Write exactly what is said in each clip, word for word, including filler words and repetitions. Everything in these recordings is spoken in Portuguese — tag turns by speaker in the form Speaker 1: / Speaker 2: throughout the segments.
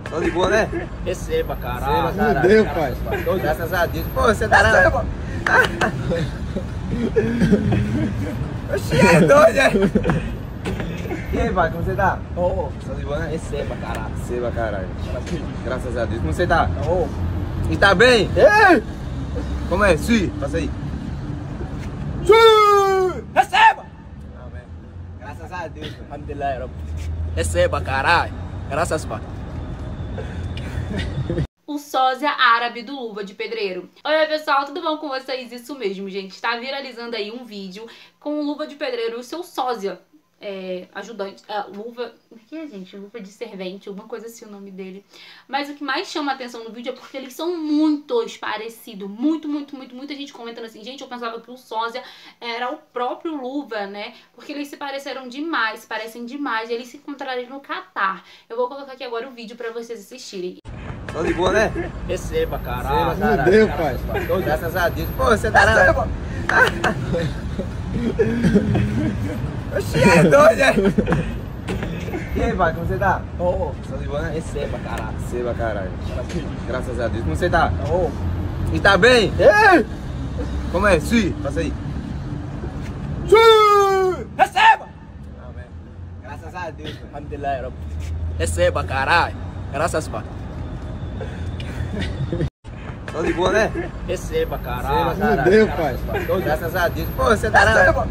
Speaker 1: Tô de boa, né?
Speaker 2: Receba, caralho.
Speaker 1: Receba, caralho.
Speaker 3: Meu pai.
Speaker 1: Graças a Deus. Pô, você tá na... Oxi, é doido, é? E aí, pai, como você tá?
Speaker 2: Ô, oh,
Speaker 1: Tô de boa, né?
Speaker 2: receba, caralho.
Speaker 1: Receba, caralho. Graças a Deus. Como você tá?
Speaker 2: Ô,
Speaker 1: E tá bem?
Speaker 3: Ei!
Speaker 1: Como é? Sui, passa aí.
Speaker 2: receba!
Speaker 1: Amém. Graças a Deus, pai.
Speaker 2: Alhamdulillah, ya Rabb. Receba, caralho. Graças, pai.
Speaker 4: O sósia árabe do Luva de Pedreiro. Oi pessoal, tudo bom com vocês? Isso mesmo, gente. Está viralizando aí um vídeo com o Luva de Pedreiro e o seu sósia. É, ajudante, uh, luva, o que é, gente? Luva de servente, alguma coisa assim o nome dele. Mas o que mais chama a atenção no vídeo é porque eles são muitos parecidos, muito, muito, muito, muita gente comentando assim, gente, eu pensava que o sósia era o próprio Luva, né? Porque eles se pareceram demais, se parecem demais, e eles se encontrarem no Catar. Eu vou colocar aqui agora o vídeo pra vocês assistirem.
Speaker 1: Tô de boa, né?
Speaker 2: Receba, caralho.
Speaker 1: Receba, caralho.
Speaker 3: Meu pai.
Speaker 1: Graças a Deus. Pô, você tá na... Oxi, é doido, é? E aí, pai, como você tá?
Speaker 2: Ô, oh,
Speaker 1: Tô de boa, né?
Speaker 2: receba, caralho.
Speaker 1: Receba, caralho. Graças a Deus. Como você tá?
Speaker 2: Ô,
Speaker 1: E tá bem?
Speaker 3: Ei!
Speaker 1: Como é? Sui, passa aí.
Speaker 2: receba!
Speaker 1: Amém. Graças a Deus, pai.
Speaker 2: Alhamdulillah, ya Rabb. Receba, caralho. Graças, pai.
Speaker 1: Tô de boa, né?
Speaker 2: Receba, caralho.
Speaker 1: Receba, caralho.
Speaker 3: Meu pai.
Speaker 1: Graças a Deus. Pô, você tá na...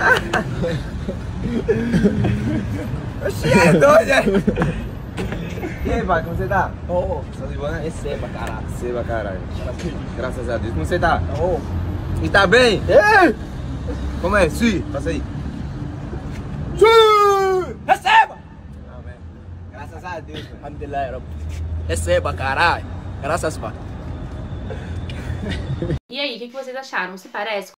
Speaker 1: Oxi, é doido, é? E aí, pai, como você tá?
Speaker 2: Ô, oh,
Speaker 1: Tô de boa, né?
Speaker 2: receba, caralho.
Speaker 1: Receba, caralho. Graças a Deus. Como você tá?
Speaker 2: Ô,
Speaker 1: E tá bem?
Speaker 3: Ei!
Speaker 1: Como é? Sui, passa aí.
Speaker 2: receba!
Speaker 1: Amém. Graças a Deus, pai.
Speaker 2: Alhamdulillah, ya Rabb. Receba, caralho. Graças, pai.
Speaker 4: E aí, o que que vocês acharam? Se parece?